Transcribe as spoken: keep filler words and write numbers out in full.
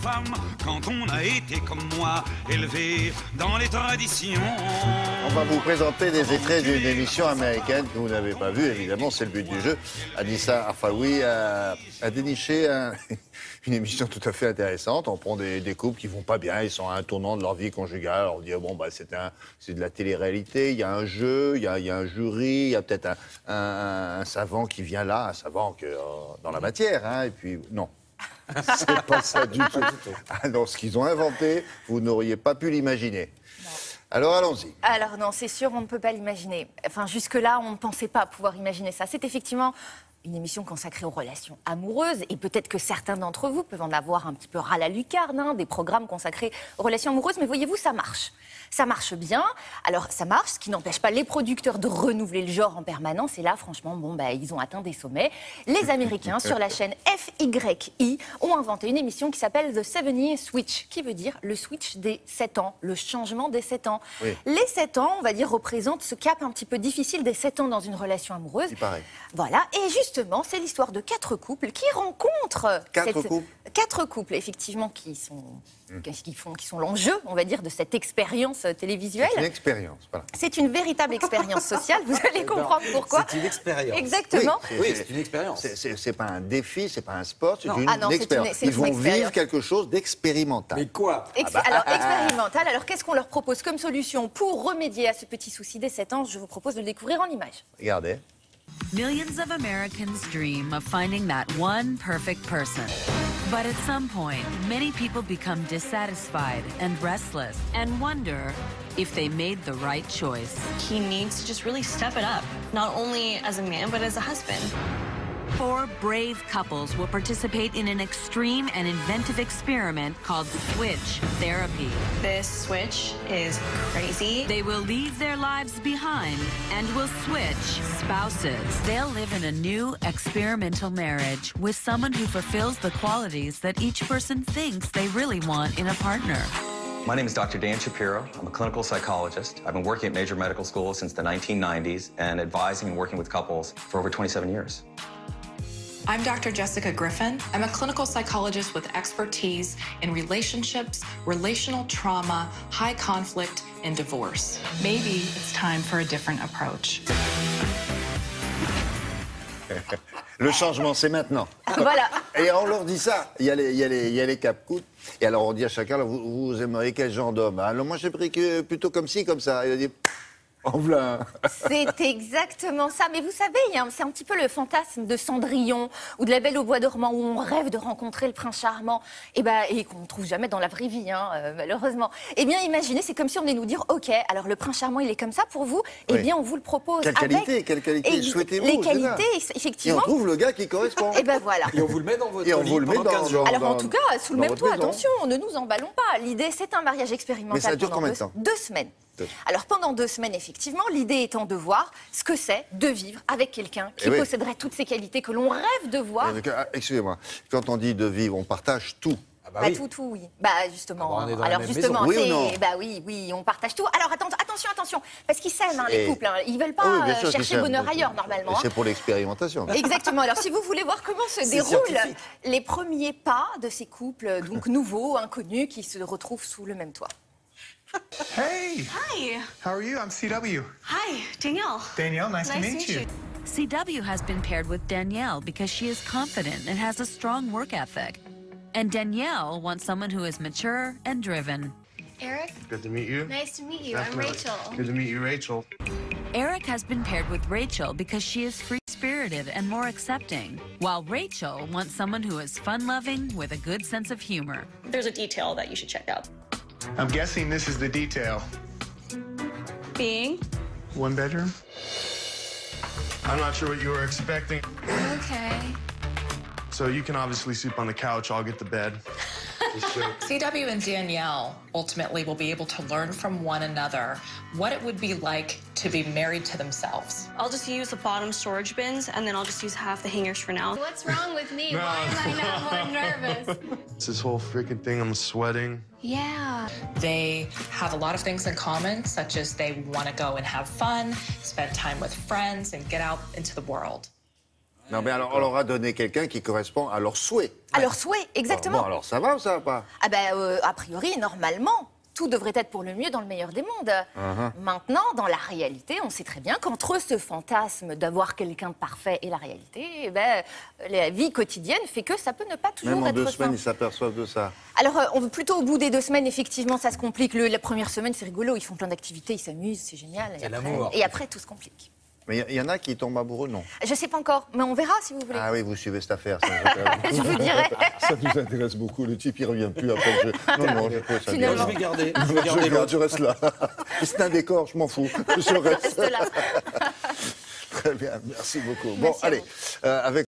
femme quand on a été comme moi, élevé dans les traditions. On va vous présenter des extraits d'une émission américaine que vous n'avez pas vue, évidemment, c'est le but du jeu. Anissa Arfaoui a, a déniché un, une émission tout à fait intéressante. On prend des, des couples qui vont pas bien, ils sont à un tournant de leur vie conjugale. Alors on dit, bon, bah, c'est un, c'est de la télé-réalité, il y a un jeu, il y a, il y a un jury, il y a peut-être un, un, un savant qui vient là, un savant que, euh, dans la matière, hein, et puis non. C'est pas ça du tout. Ah non, ce qu'ils ont inventé, vous n'auriez pas pu l'imaginer. Alors allons-y. Alors non, c'est sûr, on ne peut pas l'imaginer. Enfin, jusque-là, on ne pensait pas pouvoir imaginer ça. C'est effectivement une émission consacrée aux relations amoureuses, et peut-être que certains d'entre vous peuvent en avoir un petit peu ras la lucarne, hein, des programmes consacrés aux relations amoureuses, mais voyez-vous, ça marche. Ça marche bien. Alors, ça marche, ce qui n'empêche pas les producteurs de renouveler le genre en permanence. Et là, franchement, bon, bah, ils ont atteint des sommets. Les Américains, sur la chaîne F Y I, ont inventé une émission qui s'appelle The Seven Year Switch, qui veut dire le switch des sept ans, le changement des sept ans. Oui. Les sept ans, on va dire, représentent ce cap un petit peu difficile des sept ans dans une relation amoureuse. Il paraît. Voilà. Et justement, c'est l'histoire de quatre couples qui rencontrent... Quatre cette... couples Quatre couples, effectivement, qui sont, mmh. qui font, qui sont l'enjeu, on va dire, de cette expérience télévisuelle. C'est une expérience, voilà. C'est une véritable expérience sociale, vous allez comprendre pourquoi. C'est une expérience. Exactement. Oui, c'est une expérience. C'est pas un défi, c'est pas un sport, c'est une, ah non, expérience. Une, Ils vont expérience. vivre quelque chose d'expérimental. Mais quoi? Ex ah bah. Alors, expérimental, alors qu'est-ce qu'on leur propose comme solution pour remédier à ce petit souci des sept ans? Je vous propose de le découvrir en images. Regardez. Millions of Americans dream of finding that one perfect person. But at some point, many people become dissatisfied and restless and wonder if they made the right choice. He needs to just really step it up, not only as a man, but as a husband. Four brave couples will participate in an extreme and inventive experiment called Switch Therapy. This switch is crazy. They will leave their lives behind and will switch spouses. They'll live in a new experimental marriage with someone who fulfills the qualities that each person thinks they really want in a partner. My name is Doctor Dan Shapiro. I'm a clinical psychologist. I've been working at major medical schools since the nineteen nineties and advising and working with couples for over twenty-seven years. I'm Doctor Jessica Griffin. I'm a clinical psychologist with expertise in relationships, relational trauma, high conflict, and divorce. Maybe it's time for a different approach. Le changement, c'est maintenant. Voilà. Et on leur dit ça. Il y a les, il y a les, il y a les cap-coutes. Et alors on dit à chacun, vous, vous aimeriez quel genre d'homme? Alors moi j'ai pris que, plutôt comme ci, comme ça. Il a dit... En voilà. C'est exactement ça. Mais vous savez, c'est un petit peu le fantasme de Cendrillon ou de La Belle au bois dormant où on rêve de rencontrer le prince charmant et, bah, et qu'on ne trouve jamais dans la vraie vie, hein, euh, malheureusement. Eh bien, imaginez, c'est comme si on venait nous dire, OK, alors le prince charmant, il est comme ça pour vous. Eh oui. bien, on vous le propose. Quelle avec... qualité, quelle qualité souhaitez-vous? Les qualités, effectivement. Et on trouve le gars qui correspond. Et ben voilà. Et on vous le met dans votre Et on lit vous le met dans, quinze jours. Alors en tout cas, sous le même toit, maison. attention, ne nous emballons pas. L'idée, c'est un mariage expérimental. Mais ça dure pendant combien de deux, temps? deux semaines. Alors pendant deux semaines, effectivement, l'idée étant de voir ce que c'est de vivre avec quelqu'un qui oui. posséderait toutes ces qualités que l'on rêve de voir. Ah, excusez-moi, quand on dit de vivre, on partage tout. Ah bah Bah, oui. tout, tout, oui. Bah, justement. Ah bah, on est dans alors, la même justement, maison. Oui ou non? bah oui, oui, on partage tout. Alors, attends, attention, attention, parce qu'ils s'aiment, hein, les Et... couples. Hein. Ils veulent pas ah oui, euh, sûr chercher bonheur ailleurs, normalement. C'est hein. pour l'expérimentation. Exactement. Alors, si vous voulez voir comment se déroulent scientifique. les premiers pas de ces couples, donc nouveaux, inconnus, qui se retrouvent sous le même toit. Hey! Hi. How are you? I'm C W. Hi, Danielle. Danielle, nice, to meet you. C W has been paired with Danielle because she is confident and has a strong work ethic. And Danielle wants someone who is mature and driven. Eric? Good to meet you. Nice to meet you. Definitely. I'm Rachel. Good to meet you, Rachel. Eric has been paired with Rachel because she is free-spirited and more accepting, while Rachel wants someone who is fun-loving with a good sense of humor. There's a detail that you should check out. I'm guessing this is the detail. Being? One bedroom? I'm not sure what you were expecting. Okay. So you can obviously sleep on the couch. I'll get the bed. C W and Danielle ultimately will be able to learn from one another what it would be like to be married to themselves. I'll just use the bottom storage bins, and then I'll just use half the hangers for now. What's wrong with me? No. Why am I not more nervous? It's this whole freaking thing. I'm sweating. Yeah. They have a lot of things in common, such as they want to go and have fun, spend time with friends, and get out into the world. Non, mais alors, on leur a donné quelqu'un qui correspond à leurs souhaits. À leurs souhaits, exactement. Bon, alors ça va ou ça va pas? Ah ben, euh, a priori, normalement, tout devrait être pour le mieux dans le meilleur des mondes. Uh-huh. Maintenant, dans la réalité, on sait très bien qu'entre ce fantasme d'avoir quelqu'un de parfait et la réalité, eh ben, la vie quotidienne fait que ça peut ne pas toujours Même en être deux sain. semaines, ils s'aperçoivent de ça. Alors, euh, on veut plutôt au bout des deux semaines, effectivement, ça se complique. Le- la première semaine, c'est rigolo, ils font plein d'activités, ils s'amusent, c'est génial. Et C'est après, l'amour. et après, tout se complique. Mais il y, y en a qui tombent amoureux, non? Je sais pas encore, mais on verra si vous voulez. Ah oui, vous suivez cette affaire. Ça, nous intéresse. Je vous dirai. Ça nous intéresse beaucoup. Le type, il revient plus après le jeu. Non, non, je trouve ça bien. Finalement. Je vais garder. Je Je, vais garder garde, l'autre. je reste là. C'est un décor, je m'en fous. Je reste. Reste là. Très bien, merci beaucoup. Bon, Merci à allez, vous. euh, avec